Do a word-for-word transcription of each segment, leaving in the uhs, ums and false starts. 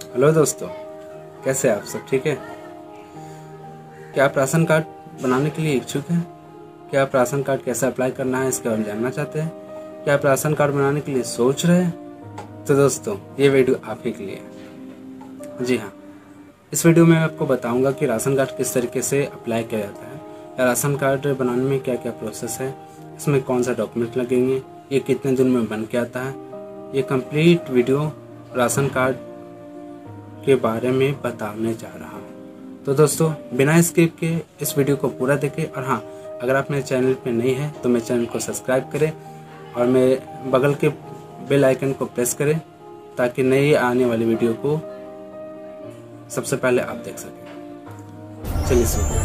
Hello दोस्तों, कैसे आप सब? ठीक है? क्या आप राशन कार्ड बनाने के लिए इच्छुक हैं? क्या आप राशन कार्ड कैसे अप्लाई करना है इसके बारे में जानना चाहते हैं? क्या आप राशन कार्ड बनाने के लिए सोच रहे हैं? तो दोस्तों, ये वीडियो आप ही के लिए है। जी हाँ, इस वीडियो में मैं आपको बताऊंगा कि राशन कार्ड किस तरीके से अप्लाई किया जाता है, या राशन कार्ड बनाने में क्या क्या प्रोसेस है, इसमें कौन सा डॉक्यूमेंट लगेंगे, ये कितने दिन में बन के आता है। ये कंप्लीट वीडियो राशन कार्ड के बारे में बताने जा रहा हूँ। तो दोस्तों, बिना स्किप के इस वीडियो को पूरा देखें। और हाँ, अगर आप मेरे चैनल पे नए हैं तो मेरे चैनल को सब्सक्राइब करें और मेरे बगल के बेल आइकन को प्रेस करें ताकि नई आने वाली वीडियो को सबसे पहले आप देख सकें। चलिए शुरू।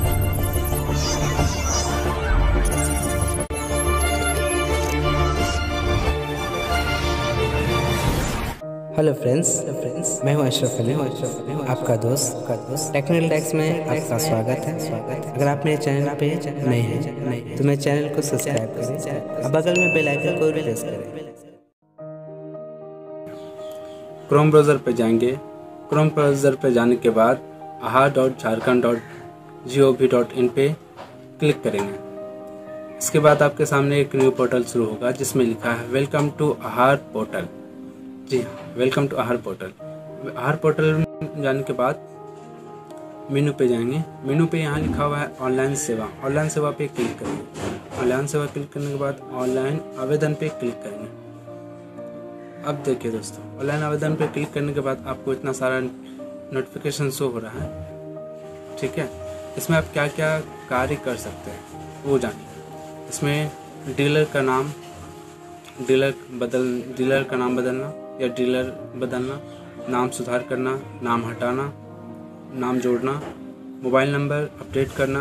हेलो फ्रेंड्स फ्रेंड्स मैं हूं अशरफ अली हूं आपका दोस्त आपका दोस्त टेक्निकल टैक्स में आपका स्वागत है स्वागत है अगर आप मेरे चैनल पे नए हैं तो मेरे चैनल को सब्सक्राइब करें और बगल में बेल आइकन को प्रेस करें। क्रोम ब्राउज़र पे जाएंगे। क्रोम ब्राउज़र पे जाने के बाद Aahar dot Jharkhand dot G O V dot in पे क्लिक करेंगे। इसके बाद आपके सामने एक न्यू पोर्टल शुरू होगा जिसमें लिखा है वेलकम टू आहार पोर्टल। जी हाँ, welcome to Aahar portal. Aahar portal में जाने के बाद मेनू पे जाएंगे। मेनू पे यहाँ लिखा हुआ है ऑनलाइन सेवा। ऑनलाइन सेवा पे क्लिक करेंगे। ऑनलाइन सेवा क्लिक करने के बाद ऑनलाइन आवेदन पे क्लिक करेंगे। अब देखिए दोस्तों, ऑनलाइन आवेदन पे क्लिक करने के बाद आपको इतना सारा नोटिफिकेशन शो हो रहा है। ठीक है, इसमें आप क्या क्या कार्य कर सकते हैं वो जानिए। इसमें डीलर का नाम डीलर बदल डीलर का नाम बदलना या डीलर बदलना, नाम सुधार करना, नाम हटाना, नाम जोड़ना, मोबाइल नंबर अपडेट करना।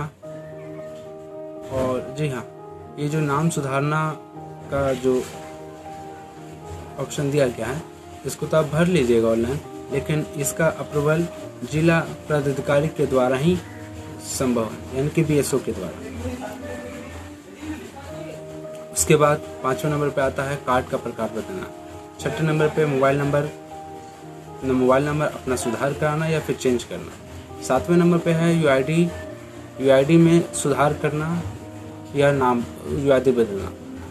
और जी हाँ, ये जो नाम सुधारना का जो ऑप्शन दिया गया है इसको तो आप भर लीजिएगा ऑनलाइन, लेकिन इसका अप्रूवल जिला पदाधिकारी के द्वारा ही संभव है, यानी कि बी एस ओ के द्वारा। उसके बाद पाँचवें नंबर पे आता है कार्ड का प्रकार बदलना। छठे नंबर पे मोबाइल नंबर मोबाइल नंबर अपना सुधार कराना या फिर चेंज करना। सातवें नंबर पे है U I D U I D में सुधार करना या नाम यू आई डी बदलना।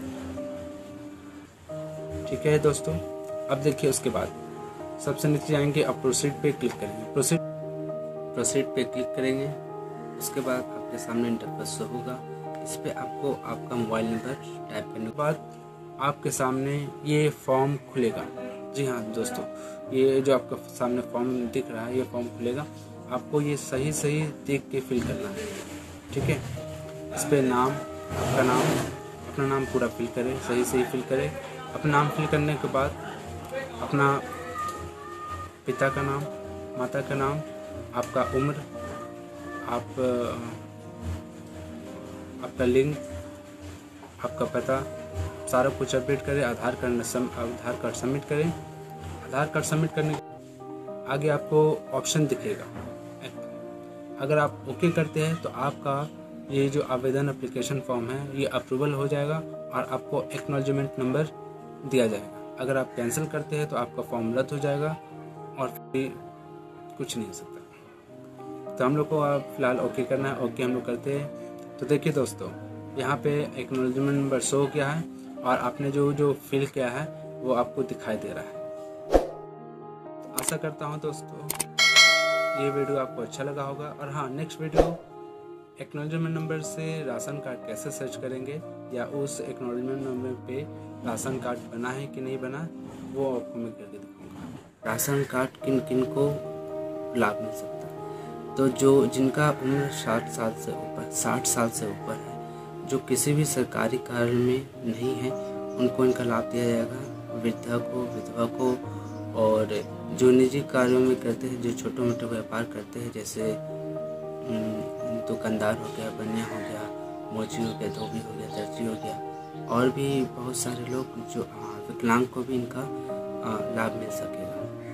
ठीक है दोस्तों, अब देखिए उसके बाद सबसे नीचे जाएंगे, अब प्रोसीड पे क्लिक करेंगे। प्रोसीड प्रोसीड पे क्लिक करेंगे। उसके बाद आपके सामने इंटरफेस शो होगा। इस पे आपको आपका मोबाइल नंबर टाइप करने के बाद आपके सामने ये फॉर्म खुलेगा। जी हाँ दोस्तों, ये जो आपका सामने फॉर्म दिख रहा है ये फॉर्म खुलेगा। आपको ये सही सही देख के फिल करना है। ठीक है, इस पे नाम आपका नाम अपना नाम पूरा फिल करें, सही सही फिल करें। अपना नाम फिल करने के बाद अपना पिता का नाम, माता का नाम, आपका उम्र, आप आपका लिंग, आपका पता, सारा कुछ अपडेट करें। Aadhaar card Aadhaar card submit करें। आधार कार्ड सबमिट करने के आगे आपको ऑप्शन दिखेगा। अगर आप ओके करते हैं तो आपका ये जो आवेदन एप्लीकेशन फॉर्म है ये अप्रूवल हो जाएगा और आपको एक्नॉलेजमेंट नंबर दिया जाएगा। अगर आप कैंसिल करते हैं तो आपका फॉर्म रद्द हो जाएगा और फिर कुछ नहीं हो सकता। तो हम लोग को आप फिलहाल ओके करना है। ओके हम लोग करते हैं। तो देखिए दोस्तों, यहाँ पे एक्नॉलेजमेंट नंबर शो किया है और आपने जो जो फिल किया है वो आपको दिखाई दे रहा है। तो आशा करता हूँ दोस्तों ये वीडियो आपको अच्छा लगा होगा। और हाँ, नेक्स्ट वीडियो एक्नॉलेजमेंट नंबर से राशन कार्ड कैसे सर्च करेंगे या उस एक्नॉलेजमेंट नंबर पे राशन कार्ड बना है कि नहीं बना वो आपको मैं करके दिखाऊंगा। राशन कार्ड किन किन को लाभ मिल सकता है, तो जो जिनका उम्र साठ साल से ऊपर साठ साल से ऊपर है, जो किसी भी सरकारी कार्य में नहीं है, उनको इनका लाभ दिया जाएगा। वृद्धा को, विधवा को, और जो निजी कार्यों में करते हैं, जो छोटे मोटे व्यापार करते हैं, जैसे दुकानदार हो गया, बनिया हो गया, मोची हो गया, धोबी हो गया, दर्जी हो गया, और भी बहुत सारे लोग जो विकलांग को भी इनका लाभ मिल सकेगा।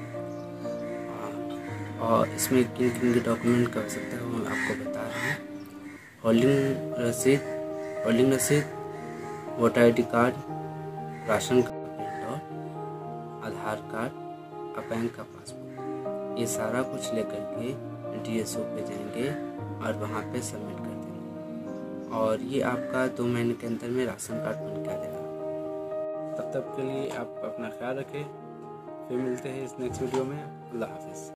और इसमें किन किन के डॉक्यूमेंट कर सकता है वो आपको बता रहा हूँ। होल्डिंग रसीद होल्डिंग रसीद voter I D card, ration card print out, Aadhaar card और बैंक का पासबुक। ये सारा कुछ लेकर के डीएसओ पे जाएंगे और वहाँ पे सबमिट कर देंगे और ये आपका दो महीने के अंदर में राशन कार्ड बन के आ जाएगा। तब तक के लिए आप अपना ख्याल रखें, फिर मिलते हैं इस नेक्स्ट वीडियो में। अल्लाह हाफिज़।